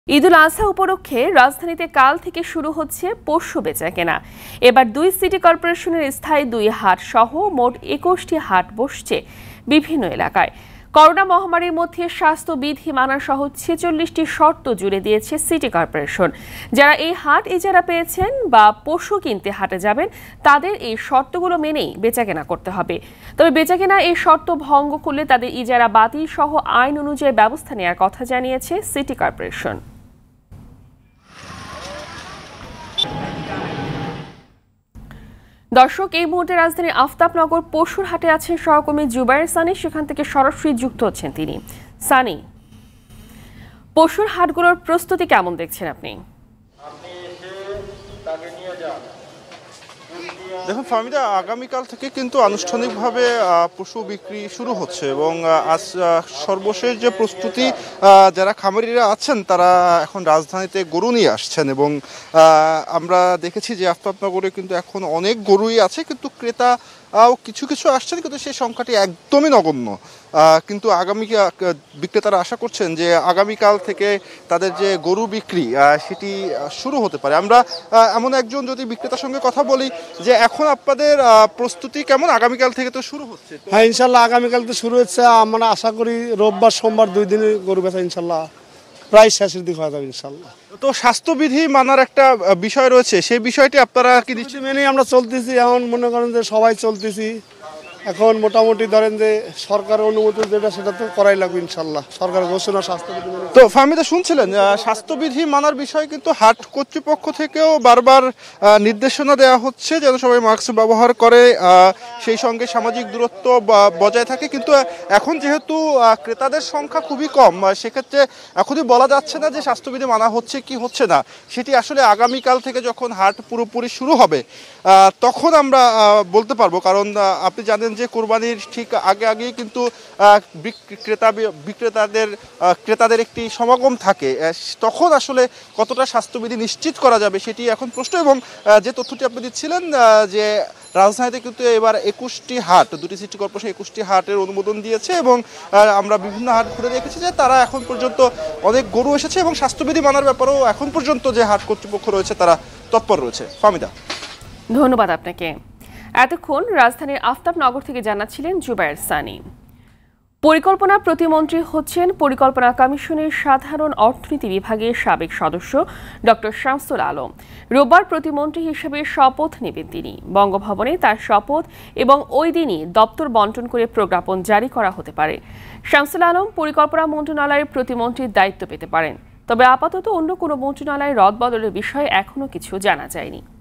ঈদুল আজহা উপলক্ষে রাজধানীতে কাল থেকে শুরু হচ্ছে পশু বেচাকেনা। এবার ২ সিটি কর্পোরেশনের স্থায়ী ২ হাট সহ মোট ২১টি হাট বসছে বিভিন্ন এলাকায়। করোনা মহামারীর মধ্যে স্বাস্থ্যবিধি মানা সহ ৪৬টি শর্ত জুড়ে দিয়েছে সিটি কর্পোরেশন। যারা এই হাট ইজারা পেয়েছেন বা পশু কিনতে হাটে যাবেন তাদের এই শর্তগুলো মেনেই বেচাকেনা করতে হবে। তবে বেচাকেনা এই শর্ত ভঙ্গ করলে তাদের ইজারা বাতিল সহ আইন অনুযায়ী ব্যবস্থা নেওয়ার কথা জানিয়েছে সিটি কর্পোরেশন। দর্শক, এই মুহূর্তে রাজধানীর আফতাবনগর পশুর হাটে আছেন সহকর্মী জুবায়ের সানি। সেখান থেকে সরাসরি যুক্ত হচ্ছেন তিনি। সানি, পশুর হাটগুলোর প্রস্তুতি কেমন দেখছেন আপনি? দেখুন ফাহমিদা, আগামীকাল থেকে কিন্তু আনুষ্ঠানিকভাবে পশু বিক্রি শুরু হচ্ছে এবং আজ সর্বশেষ যে প্রস্তুতি, যারা খামারিরা আছেন তারা এখন রাজধানীতে গরু নিয়ে আসছেন এবং আমরা দেখেছি যে আফতাবনগরে কিন্তু এখন অনেক গরুই আছে, কিন্তু ক্রেতা কিছু কিছু আসছেন, কিন্তু সেই সংখ্যাটি একদমই নগণ্য। কিন্তু বিক্রেতারা আশা করছেন যে আগামীকাল থেকে তাদের যে গরু বিক্রি সেটি শুরু হতে পারে। আমরা এমন একজন যদি বিক্রেতার সঙ্গে কথা বলি যে এখন আপনাদের প্রস্তুতি কেমন? আগামীকাল থেকে তো শুরু হচ্ছে। হ্যাঁ, ইনশাল্লাহ আগামীকাল তো শুরু হচ্ছে। আমরা আশা করি রোববার সোমবার 2 দিনে গরু বেচা ইনশাল্লাহ প্রায় শেষের দিকে হয়ে যাবে ইনশাল্লাহ। তো স্বাস্থ্যবিধি মানার একটা বিষয় রয়েছে, সেই বিষয়টি আপনারা কি মেনেই আমরা চলতেছি। এখন মনে করেন যে সবাই চলতেছি। এখন মোটামুটি ধরেন যে সরকারের অনুমতি যেটা সেটা তো করাই লাগবে ইনশাল্লাহ। সরকার ঘোষণা স্বাস্থ্যবিধি। তো ফাহমিদা, শুনছিলেন স্বাস্থ্যবিধি মানার বিষয় কিন্তু হাট কর্তৃপক্ষ থেকেও বারবার নির্দেশনা দেওয়া হচ্ছে যেন সবাই মাস্ক ব্যবহার করে, সেই সঙ্গে সামাজিক দূরত্ব বজায় থাকে। কিন্তু এখন যেহেতু ক্রেতাদের সংখ্যা খুবই কম, সেক্ষেত্রে এখনই বলা যাচ্ছে না যে স্বাস্থ্যবিধি মানা হচ্ছে কি হচ্ছে না। সেটি আসলে আগামীকাল থেকে যখন হাট পুরোপুরি শুরু হবে তখন আমরা বলতে পারবো। কারণ আপনি জানেন যে কোরবানির ঠিক আগেই কিন্তু ক্রেতাদের একটি সমাগম থাকে, তখন আসলে কতটা স্বাস্থ্যবিধি নিশ্চিত করা যাবে সেটি এখন প্রশ্ন। এবং যে তথ্যটি আপনি দিচ্ছিলেন যে রাজধানীতে কিন্তু এবার 21টি হাট, 2টি সিটি কর্পোরেশন 21টি হাটের অনুমোদন দিয়েছে এবং আমরা বিভিন্ন হাট ঘুরে দেখেছি যে তারা এখন পর্যন্ত অনেক গরু এসেছে এবং স্বাস্থ্যবিধি মানার ব্যাপারেও এখন পর্যন্ত যে হাট কর্তৃপক্ষ রয়েছে তারা তৎপর রয়েছে। ফাহমিদা, ধন্যবাদ আপনাকে। এতক্ষণ রাজধানীর আফতাবনগর থেকে জানাচ্ছিলেন জুবায়ের সানি। পরিকল্পনা প্রতিমন্ত্রী হচ্ছেন পরিকল্পনা কমিশনের সাধারণ অর্থনীতি বিভাগের সাবেক সদস্য ডক্টর শামসুল আলম। রোববার প্রতিমন্ত্রী হিসেবে শপথ নেবেন তিনি। বঙ্গভবনে তার শপথ এবং ওই দিনই দপ্তর বন্টন করে প্রজ্ঞাপন জারি করা হতে পারে। শামসুল আলম পরিকল্পনা মন্ত্রণালয়ের প্রতিমন্ত্রীর দায়িত্ব পেতে পারেন। তবে আপাতত অন্য কোনো মন্ত্রণালয়ে রদবদলের বিষয়ে এখনো কিছু জানা যায়নি।